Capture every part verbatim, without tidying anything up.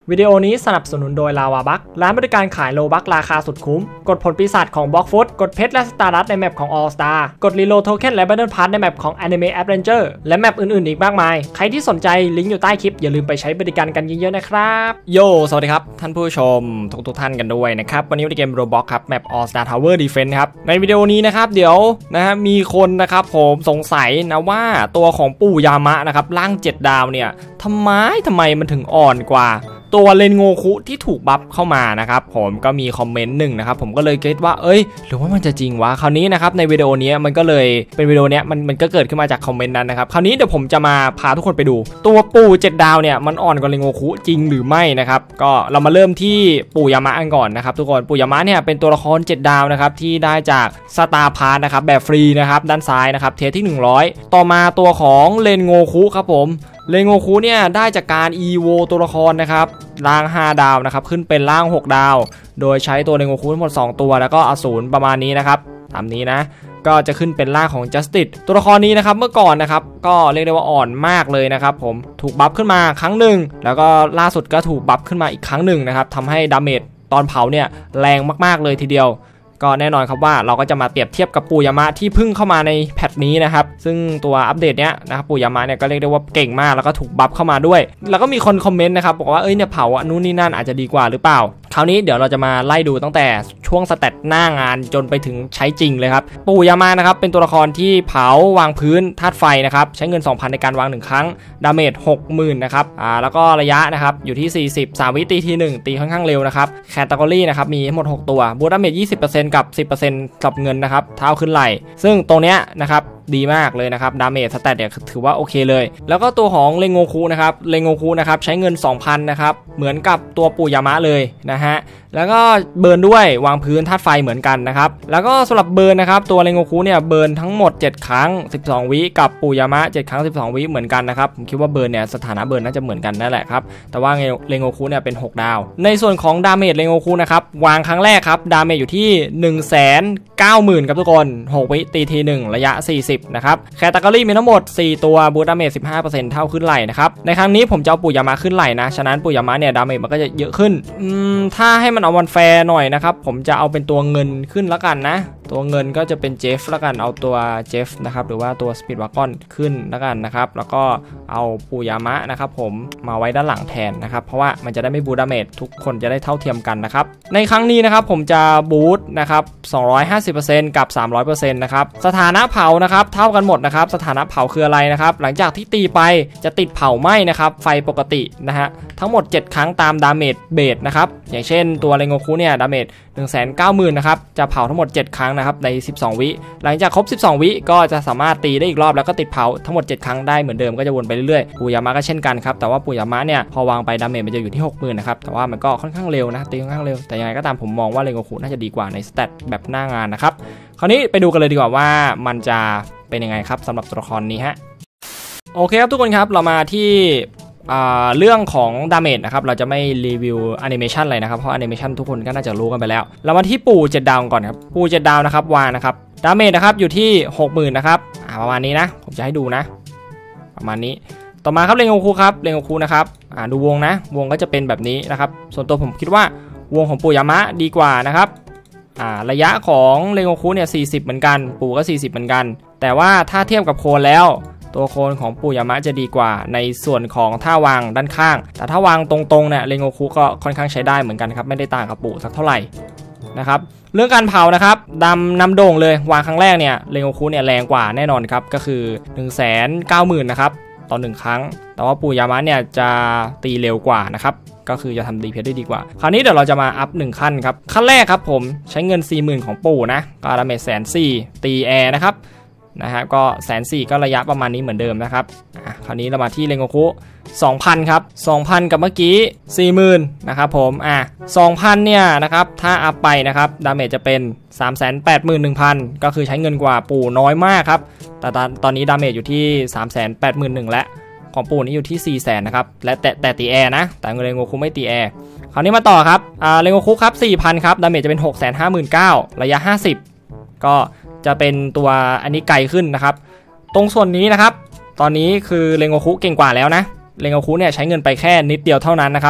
วิดีโอนี้สนับสนุนโดยลาวาบัคร้านบริการขายโลบัคราคาสุดคุ้มกดผลปีศาจของบล็อกฟุตกดเพชรและสตาร์ดัสในแมปของ All Star กดรีโหลดโทเค็นและ Battle Pass ในแมปของ Anime Adventure และแมปอื่นๆอีกมากมายใครที่สนใจลิงก์อยู่ใต้คลิปอย่าลืมไปใช้บริการกันเยอะๆนะครับโยสวัสดีครับท่านผู้ชมทุกๆท่านกันด้วยนะครับวันนี้ในเกม Roblox ครับแมป All Star Tower Defense ครับในวิดีโอนี้นะครับเดี๋ยวนะฮะมีคนนะครับผมสงสัยนะว่าตัวของปู่ยามะนะครับร่างเจ็ดดาวเนี่ยทำไมทำไมมันถึงอ่อนกว่าตัวเลนโงคุที่ถูกบัฟเข้ามานะครับผมก็มีคอมเมนต์หนึ่งนะครับผมก็เลยคิดว่าเอ้ยหรือว่ามันจะจริงวะคราวนี้นะครับในวิดีโอนี้มันก็เลยเป็นวิดีโอนี้มันมันก็เกิดขึ้นมาจากคอมเมนต์นั้นนะครับคราวนี้เดี๋ยวผมจะมาพาทุกคนไปดูตัวปู่เจ็ดดาวเนี่ยมันอ่อนกว่าเลนโงคุจริงหรือไม่นะครับก็เรามาเริ่มที่ปู่ยามะกันก่อนนะครับทุกคนปู่ยามะเนี่ยเป็นตัวละครเจ็ดดาวนะครับที่ได้จากสตาร์พาร์ทนะครับแบบฟรีนะครับด้านซ้ายนะครับเทสที่หนึ่งร้อยต่อมาตัวของเลนโงคุครับผมเลนโงคุเนี่ยได้จากการ อี โว ตัวละครนะครับร่างห้าดาวนะครับขึ้นเป็นร่างหกดาวโดยใช้ตัวเลนโงคุทั้งหมดสองตัวแล้วก็อสูรประมาณนี้นะครับตามนี้นะก็จะขึ้นเป็นร่างของ Justice ตัวละครนี้นะครับเมื่อก่อนนะครับก็เรียกได้ว่าอ่อนมากเลยนะครับผมถูกบัฟขึ้นมาครั้งหนึ่งแล้วก็ล่าสุดก็ถูกบัฟขึ้นมาอีกครั้งหนึ่งนะครับทำให้ดาเมจตอนเผาเนี่ยแรงมากๆเลยทีเดียวก็แน่นอนครับว่าเราก็จะมาเปรียบเทียบกับปู่ยามะที่เพิ่งเข้ามาในแพทนี้นะครับซึ่งตัวอัปเดตเนี้ยนะครับปู่ยามะเนี่ยก็เรียกได้ว่าเก่งมากแล้วก็ถูกบัฟเข้ามาด้วยแล้วก็มีคนคอมเมนต์นะครับบอกว่าเอ้ยเนี่ยเผานู่นนี่นั่นอาจจะดีกว่าหรือเปล่าคราวนี้เดี๋ยวเราจะมาไล่ดูตั้งแต่ช่วงสเตตหน้างานจนไปถึงใช้จริงเลยครับปู่ยามะนะครับเป็นตัวละครที่เผาวางพื้นธาตุไฟนะครับใช้เงิน สองพัน ในการวางหนึ่งครั้งดาเมจ หกหมื่น นะครับอ่าแล้วก็ระยะนะครับอยู่ที่สี่สิบ สามวิตีทีหนึ่งตีค่อนข้างเร็วนะครับแคตตากรีนะครับมีทั้งหมดหกตัวบูทดาเมจ ยี่สิบเปอร์เซ็นต์ กับ สิบเปอร์เซ็นต์ กับเงินนะครับเท้าขึ้นไหล่ซึ่งตรงเนี้ยนะครับดีมากเลยนะครับดาเมจสแตทเนี่ยถือว่าโอเคเลยแล้วก็ตัวของเลงโงคุนะครับเลงโงคุนะครับใช้เงิน สองพัน นะครับเหมือนกับตัวปู่ยามะเลยนะฮะแล้วก็เบิร์นด้วยวางพื้นธาตุไฟเหมือนกันนะครับแล้วก็สำหรับเบิร์นนะครับตัวเลงโงคุเนี่ยเบิร์นทั้งหมดเจ็ดครั้งสิบสองวิกับปู่ยามะเจ็ดครั้งสิบสองวิเหมือนกันนะครับผมคิดว่าเบิร์นเนี่ยสถานะเบิร์นน่าจะเหมือนกันนั่นแหละครับแต่ว่าเลงโงคุเนี่ยเป็นหกดาวในส่วนของดาเมจเลงโงคุนะครับวางครั้งแรกครับดาเมจอยู่ที่ หนึ่งแสนเก้าหมื่น ครับทุกคนหกวิตีทีหนึ่งระยะสี่สิบนะครับแคตตากรีมีทั้งหมดสี่ตัวบูทดาเมจ สิบห้าเปอร์เซ็นต์ เท่าขึ้นไหล่นะครับในครั้งนี้ผมจะเอาปู่ยามะขึ้นไหล่นะฉะนั้นปู่ยามะเนี่ยดาเมจมันก็จะเยอะขึ้นอืมถ้าให้มันเอาวันแฟร์หน่อยนะครับผมจะเอาเป็นตัวเงินขึ้นแล้วกันนะตัวเงินก็จะเป็นเจฟแล้วกันเอาตัวเจฟนะครับหรือว่าตัวสปีดวากอนขึ้นแล้วกันนะครับแล้วก็เอาปู่ยามะนะครับผมมาไว้ด้านหลังแทนนะครับเพราะว่ามันจะได้ไม่บูทดาเมจทุกคนจะได้เท่าเทียมกันนะครับในครั้งนี้นะครับผมจะบูทนะครับสองร้อยห้าสิบเปอร์เซ็นต์ กับ สามร้อยเปอร์เซ็นต์ นะครับสถานะเผานะครับเท่ากันหมดนะครับสถานะเผาคืออะไรนะครับหลังจากที่ตีไปจะติดเผาไหม้นะครับไฟปกตินะฮะทั้งหมดเจ็ดครั้งตามดาเมจเบสนะครับอย่างเช่นตัวเลงโงคุเนี่ยดาเมจ หนึ่งแสนเก้าหมื่น นะครับจะเผาทั้งหมดเจ็ดครั้งนะครับในสิบสองวิหลังจากครบสิบสองวิก็จะสามารถตีได้อีกรอบแล้วก็ติดเผาทั้งหมดเจ็ดครั้งได้เหมือนเดิมก็จะวนไปเรื่อยๆปู่ยามะก็เช่นกันครับแต่ว่าปู่ยามะเนี่ยพอวางไปดาเมจมันจะอยู่ที่ หกหมื่น นะครับแต่ว่ามันก็ค่อนข้างเร็วนะตีค่อนข้างเร็วแต่ยังไงก็ตามผมมองว่าเลงโงคุน่าจะดีกว่าในสเตตแบบหน้างานนะครับคราวนี้ไปดูกันเลยดีกว่าว่ามันจะเป็นยังไงครับสำหรับตัวละครนี้ฮะโอเคครับทุกคนครับเรามาที่เรื่องของดาเมจนะครับเราจะไม่รีวิวแอนิเมชันอะไรนะครับเพราะแอนิเมชันทุกคนก็น่าจะรู้กันไปแล้วเรามาที่ปู่เจ็ดดาวก่อนครับปู่เจ็ดดาวนะครับวางนะครับดาเมจนะครับอยู่ที่ หกหมื่น นะครับประมาณนี้นะผมจะให้ดูนะประมาณนี้ต่อมาครับเลงโงคุครับเลงโงคุนะครับดูวงนะวงก็จะเป็นแบบนี้นะครับส่วนตัวผมคิดว่าวงของปู่ยามะดีกว่านะครับระยะของเลงโงคุเนี่ยสี่สิบเหมือนกันปู่ก็สี่สิบเหมือนกันแต่ว่าถ้าเทียบกับโคนแล้วตัวโคนของปู่ยามะจะดีกว่าในส่วนของท่าวางด้านข้างแต่ถ้าวางตรงๆเนี่ยเลงโงคุก็ค่อนข้างใช้ได้เหมือนกันครับไม่ได้ต่างกับปู่สักเท่าไหร่นะครับเรื่องการเผานะครับดำนำโด่งเลยวางครั้งแรกเนี่ยเลงโงคุเนี่ยแรงกว่าแน่นอนครับก็คือ หนึ่งแสนเก้าหมื่น นะครับต่อหนึ่งครั้งแต่ว่าปู่ยามะเนี่ยจะตีเร็วกว่านะครับก็คือจะทำดีเพชรได้ดีกว่าคราวนี้เดี๋ยวเราจะมาอัพหนึ่งขั้นครับขั้นแรกครับผมใช้เงิน สี่หมื่น ของปู่นะก็ดาเมจ หนึ่งแสนสี่หมื่น ตีแอร์นะครับนะฮะก็ หนึ่งแสนสี่หมื่น ก็ระยะประมาณนี้เหมือนเดิมนะครับอ่ะคราวนี้เรามาที่เลงโงคุ สองพัน ครับ สองพัน กับเมื่อกี้ สี่หมื่น นะครับผมอ่ะ สองพัน เนี่ยนะครับถ้าอัพไปนะครับดาเมจจะเป็น สามแสนแปดหมื่นหนึ่งพัน ก็คือใช้เงินกว่าปู่น้อยมากครับแต่ตอนนี้ดาเมจอยู่ที่ สามแสนแปดหมื่นหนึ่งพัน และของปู่นี่อยู่ที่ สี่แสน นะครับและแต่แต่ตีแอร์นะแต่เลงโงคุไม่ตีแอร์คราวนี้มาต่อครับอ่าเลงโงคุครับ สี่พัน ครับดาเมจจะเป็น หกแสนห้าหมื่นเก้าพัน ระยะห้าสิบก็จะเป็นตัวอันนี้ไกลขึ้นนะครับตรงส่วนนี้นะครับตอนนี้คือเลงโงคุเก่งกว่าแล้วนะเลงโงคุเนี่ยใช้เงินไปแค่นิดเดียวเท่านั้นนะครับ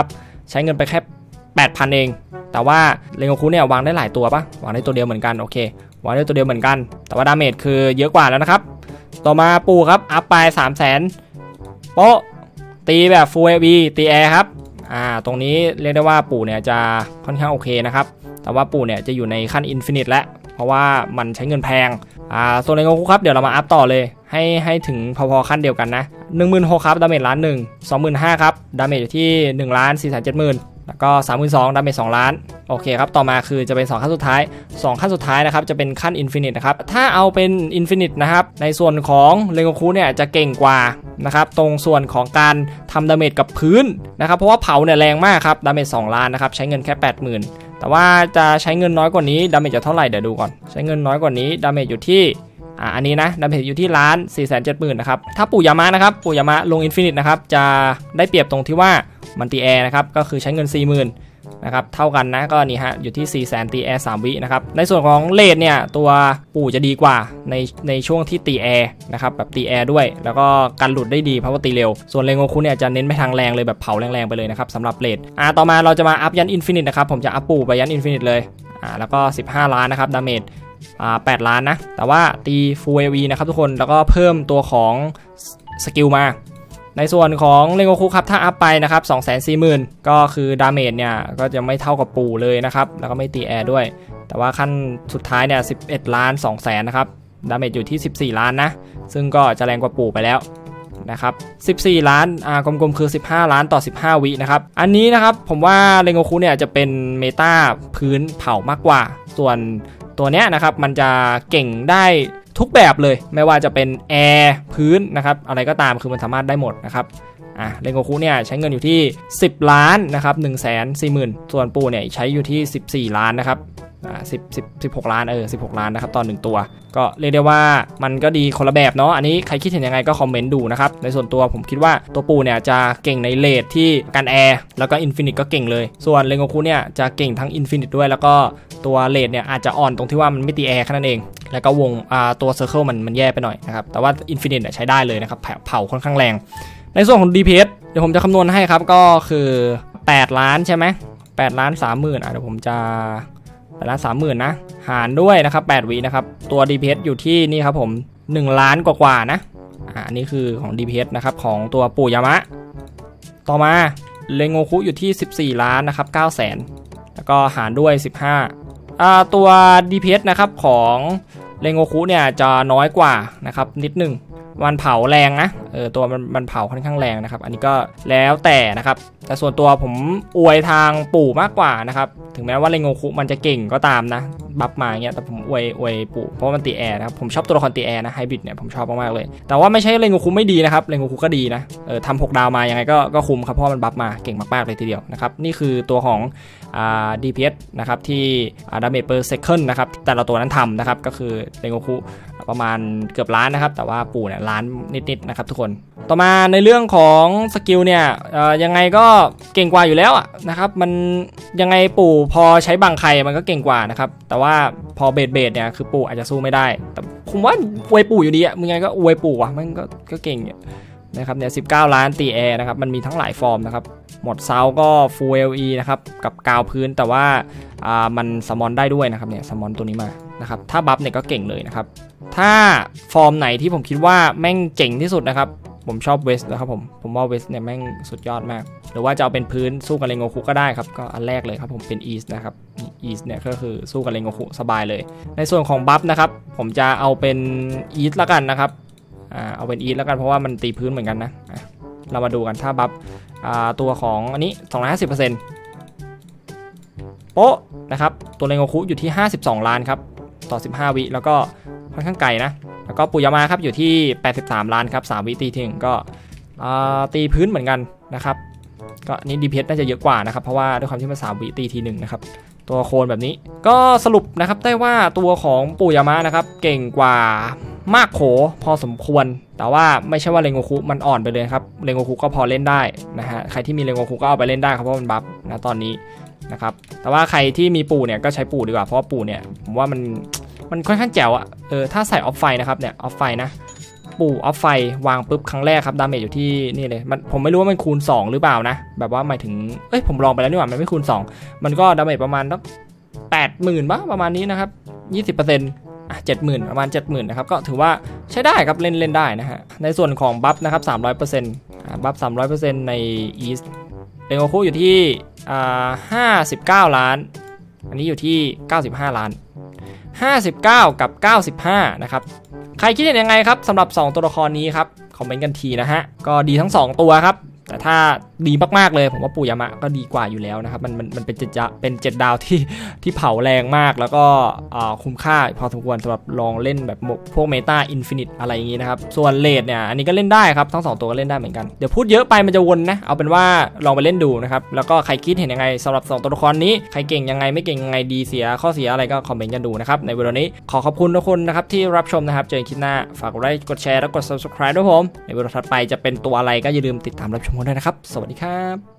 ใช้เงินไปแค่ แปดพัน เองแต่ว่าเรนโกคุเนี่ยวางได้หลายตัวปะวางได้ตัวเดียวเหมือนกันโอเควางได้ตัวเดียวเหมือนกันแต่ว่าดาเมจคือเยอะกว่าแล้วนะครับต่อมาปูครับอัพไป สามแสน โป๊ะตีแบบฟูล เอ วี ตีแอร์ครับอ่าตรงนี้เรียกได้ว่าปู่เนี่ยจะค่อนข้างโอเคนะครับแต่ว่าปู่เนี่ยจะอยู่ในขั้นอินฟินิตแล้วเพราะว่ามันใช้เงินแพงอ่าโซนเรนโกคุครับเดี๋ยวเรามาอัพต่อเลยให้ให้ถึงพอๆขั้นเดียวกันนะ หนึ่งหมื่นหกพัน ครับดาเมจล้านหนึ่ง สองหมื่นห้าพัน ครับดาเมจอยู่ที่ หนึ่งล้านสี่แสนเจ็ดหมื่น แล้วก็ สามหมื่นสองพัน ดาเมจสองล้านโอเคครับต่อมาคือจะเป็นสองขั้นสุดท้ายสองขั้นสุดท้ายนะครับจะเป็นขั้นอินฟินิตนะครับถ้าเอาเป็นอินฟินิตนะครับในส่วนของเรนโกคุเนี่ยจะเก่งกว่านะครับตรงส่วนของการทำดาเมจกับพื้นนะครับเพราะว่าเผาเนี่ยแรงมากครับดาเมจสองล้านนะครับใช้เงินแค่ แปดหมื่น แต่ว่าจะใช้เงินน้อยกว่านี้ดาเมจจะเท่าไหร่เดี๋ยวดูก่อนใช้เงินน้อยกว่านี้ดาเมจอยู่ที่อ่าอันนี้นะดาเมจอยู่ที่ล้านสี่แสนเจ็ดหมื่นนะครับถ้าปู่ยามะนะครับปู่ยามะลงอินฟินิตนะครับจะได้เปรียบตรงที่ว่ามันตีแอร์นะครับก็คือใช้เงิน สี่หมื่น นะครับเท่ากันนะก็นี่ฮะอยู่ที่ สี่แสน ตีแอร์สามวินะครับในส่วนของเลดเนี่ยตัวปู่จะดีกว่าในในช่วงที่ตีแอร์นะครับแบบตีแอร์ด้วยแล้วก็กันหลุดได้ดีเพราะว่าตีเร็วส่วนเรนโกคุเนี่ยจะเน้นไปทางแรงเลยแบบเผาแรงๆไปเลยนะครับสำหรับเลดอ่าต่อมาเราจะมาอัพยันอินฟินิตนะครับผมจะอัพปู่ไปยันอินฟินิตเลยอ่าแล้วก็สิบห้าล้านนะครับดาเมจอ่าแปดล้านนะแต่ว่าตีฟูล เอ วี นะครับทุกคนแล้วก็เพิ่มตัวของสกิลมาในส่วนของเรนโกคุครับถ้าอัพไปนะครับ สองแสนสี่หมื่น ก็คือดาเมจเนี่ยก็จะไม่เท่ากับปู่เลยนะครับแล้วก็ไม่ตีแอร์ด้วยแต่ว่าขั้นสุดท้ายเนี่ยสิบเอ็ดล้านสองแสนนะครับดาเมจอยู่ที่สิบสี่ล้านนะซึ่งก็จะแรงกว่าปู่ไปแล้วนะครับสิบสี่ล้านอ่ากลมๆคือสิบห้าล้านต่อสิบห้าวินะครับอันนี้นะครับผมว่าเรนโกคุเนี่ยจะเป็นเมตาพื้นเผามากกว่าส่วนตัวเนี้ยนะครับมันจะเก่งได้ทุกแบบเลยไม่ว่าจะเป็นแอร์พื้นนะครับอะไรก็ตามคือมันสามารถได้หมดนะครับอ่ะเรนโกคุเนี่ยใช้เงินอยู่ที่สิบล้านนะครับ หนึ่งแสนสี่หมื่น ส่วนปู่เนี่ยใช้อยู่ที่สิบสี่ล้านนะครับอ่าสิบ สิบ สิบหกล้านเออสิบหกล้านนะครับตอนหนึ่งตัวก็เรียกได้ว่ามันก็ดีคนละแบบเนาะอันนี้ใครคิดเห็นยังไงก็คอมเมนต์ดูนะครับในส่วนตัวผมคิดว่าตัวปู่เนี่ยจะเก่งในเลทที่กันแอร์แล้วก็อินฟินิตก็เก่งเลยส่วนเรนโกคุเนี่ยจะเก่งทั้งอินฟินิตด้วยแล้วก็ตัวเลทเนี่ยอาจจะอ่อนตรงที่ว่ามันไม่ตีแอร์แค่นั้นเองแล้วก็วงอ่าตัวเซอร์เคิลมันมันแย่ไปหน่อยนะครับแต่ว่าอินฟินิตเนี่ยใช้ได้เลยนะครับเผาค่อนข้างแรงในส่วนของ ดี พี เอส เดี๋ยวผมจะคำนวณให้ครับก็คือแปดล้านใช่ไหมแปดล้านสามหมื่นอ่ะเดี๋ยวผมจะแปดล้านสามหมื่นนะหารด้วยนะครับแปดวินะครับตัว ดี พี เอส อยู่ที่นี่ครับผมหนึ่งล้านกว่าๆนะอ่าอันนี้คือของ ดี พี เอส นะครับของตัวปู่ยามะต่อมาเรนโกคุอยู่ที่สิบสี่ล้านนะครับเก้าแสนแล้วก็หารด้วยสิบห้าอ่าตัว ดี พี เอส นะครับของเรนโกคุเนี่ยจะน้อยกว่านะครับนิดหนึ่งมันเผาแรงนะเออตัวมันมันเผาค่อนข้างแรงนะครับอันนี้ก็แล้วแต่นะครับแต่ส่วนตัวผมอวยทางปู่มากกว่านะครับถึงแม้ว่าเรนโกคุมันจะเก่งก็ตามนะบัฟมาอย่างเงี้ยแต่ผมอวยอวยปู่เพราะมันตีแอร์นะครับผมชอบตัวละครตีแอร์นะไฮบริดเนี่ยผมชอบมากๆเลยแต่ว่าไม่ใช่เรนโกคุไม่ดีนะครับเรนโกคุก็ดีนะเออทำหกดาวมายังไงก็ก็คุ้มครับเพราะมันบัฟมาเก่งมากๆเลยทีเดียวนะครับนี่คือตัวของอ่า ดี พี เอส นะครับที่อ่า damage per second นะครับแต่ละตัวนั้นทำนะครับก็คือเรนโกคุประมาณเกือบล้านนะครับแต่ว่าปู่เนี่ยล้านนิดๆนะครับทุกคนต่อมาในเรื่องของสกิลเนี่ยยังไงก็เก่งกว่าอยู่แล้วอะนะครับมันยังไงปู่พอใช้บังใครมันก็เก่งกว่านะครับแต่ว่าพอเบสเบสเนี่ยคือปู่อาจจะสู้ไม่ได้แต่ผมว่าอวยปู่อยู่ดีอะมึงไงก็อวยปู่อะมันก็ก็เก่งนะครับเนี่ยสิบเก้าล้านตีแอร์นะครับมันมีทั้งหลายฟอร์มนะครับหมดเซาก็ Full แอล อี นะครับกับกาวพื้นแต่ว่าอ่ามันสมอนได้ด้วยนะครับเนี่ยสมอนตัวนี้มานะครับถ้าบัฟเนี่ยก็เก่งเลยนะครับถ้าฟอร์มไหนที่ผมคิดว่าแม่งเจ๋งที่สุดนะครับผมชอบเวสนะครับผมผมว่าเวสเนี่ยแม่งสุดยอดมากหรือว่าจะเอาเป็นพื้นสู้กับเรนโกคุก็ได้ครับก็อันแรกเลยครับผมเป็นอีสนะครับอีสเนี่ยก็คือสู้กับเรนโกคุสบายเลยในส่วนของบัฟนะครับผมจะเอาเป็นอีสละกันนะครับอ่าเอาเป็นอีสแล้วกันเพราะว่ามันตีพื้นเหมือนกันนะเรามาดูกันถ้าบัฟตัวของอันนี้ สองร้อยห้าสิบเปอร์เซ็นต์ โป๊ะนะครับตัวเรนโกคุอยู่ที่ห้าสิบสองล้านครับต่อสิบห้าวิแล้วก็ค่อนข้างไกลนะแล้วก็ปุยามาครับอยู่ที่แปดสิบสามล้านครับสามวิตีถึงก็ตีพื้นเหมือนกันนะครับก็นี่ ดี พี เอส น่าจะเยอะกว่านะครับเพราะว่าด้วยความที่มันสามวิตีทีหนึ่งนะครับตัวโคนแบบนี้ก็สรุปนะครับได้ว่าตัวของปุยามะนะครับเก่งกว่ามากโขพอสมควรแต่ว่าไม่ใช่ว่าเรนโกคุมันอ่อนไปเลยครับเรนโกคุก็พอเล่นได้นะฮะใครที่มีเรนโกคุก็เอาไปเล่นได้ครับเพราะมันบัฟนะตอนนี้นะครับแต่ว่าใครที่มีปู่เนี่ยก็ใช้ปู่ดีกว่าเพราะว่าปู่เนี่ยผมว่ามันมันค่อนข้างแจ๋วอะเออถ้าใส่ออฟไฟนะครับเนี่ยออฟไฟนะปู่ออฟไฟวางปุ๊บครั้งแรกครับดาเมจอยู่ที่นี่เลยมันผมไม่รู้ว่ามันคูณสองหรือเปล่านะแบบว่าหมายถึงเอ้ยผมลองไปแล้วนี่หว่ามันไม่คูณสองมันก็ดาเมจประมาณสักแปดหมื่นบ้างประมาณนี้นะครับ ยี่สิบเปอร์เซ็นต์ อ่ะ เจ็ดหมื่น ประมาณ เจ็ดหมื่น นะครับก็ถือว่าใช้ได้ครับเล่นเล่นได้นะฮะในส่วนของบัฟนะครับ สามร้อยเปอร์เซ็นต์ อ่าบัฟ สามร้อยเปอร์เซ็นต์ ใน East เรนโกคุอยู่ที่อ่าห้าสิบเก้าล้านอันนี้อยู่ที่เก้าสิบห้าล้านห้าสิบเก้ากับเก้าสิบห้านะครับใครคิดเห็นยังไงครับสำหรับสองตัวละครนี้ครับคอมเมนต์กันทีนะฮะก็ดีทั้งสองตัวครับแต่ถ้าดีมากๆเลยผมว่าปู่ยามะก็ดีกว่าอยู่แล้วนะครับมันมันมันเป็นเจ็ดเป็นเจ็ดดาวที่ที่เผาแรงมากแล้วก็คุ้มค่าพอสมควรสำหรับลองเล่นแบบพวกเมตาอินฟินิตอะไรอย่างงี้นะครับส่วนเลดเนี่ยอันนี้ก็เล่นได้ครับทั้งสองตัวก็เล่นได้เหมือนกันเดี๋ยวพูดเยอะไปมันจะวนนะเอาเป็นว่าลองไปเล่นดูนะครับแล้วก็ใครคิดเห็นยังไงสำหรับสองตัวละครนี้ใครเก่งยังไงไม่เก่งยังไงดีเสียข้อเสียอะไรก็คอมเมนต์กันดูนะครับในวิดีโอนี้ขอขอบคุณทุกคนนะครับที่รับชมนะครับเจอกันคลิปหน้าฝากกดไลค์กดแชร์และกด ซับสไครบ์ ด้วยผมในวิดีโอถัดไปจะเป็นตัวอะไรก็อย่าลืมติดตามรับชมกันด้วยนะครับสวัสดีครับ